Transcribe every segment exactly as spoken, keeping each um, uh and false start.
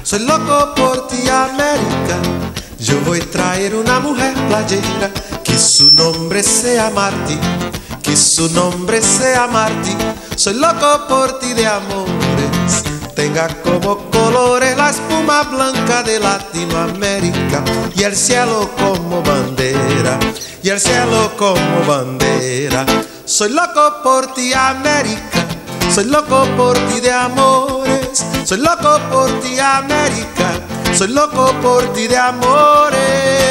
Soy loco por ti, América. Yo voy a traer una mujer playera, que su nombre sea Martí, que su nombre sea Martí. Soy loco por ti de amores, tenga como colores la espuma blanca de Latinoamérica y el cielo como bandera, y el cielo como bandera. Soy loco por ti, América. Soy loco por ti de amores, soy loco por ti, América. Soy loco por ti de amores.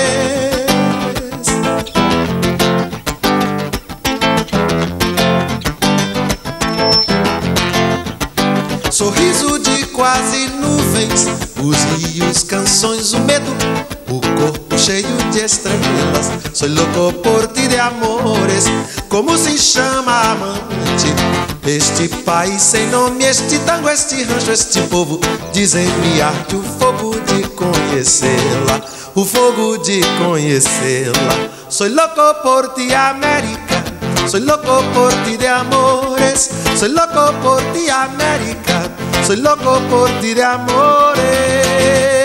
Sorriso de quase nuvens, os rios, canções, o medo, o corpo cheio de estrelas. Soy loco por ti de amores. Como se chama amante? Este país sem nome, este tango, este rancho, este povo. Dizem-me arte, o fogo de conhecê-la, o fogo de conhecê-la. Soy loco por ti, América. Soy loco por ti de amores. Soy loco por ti, América. Soy loco por ti de amores.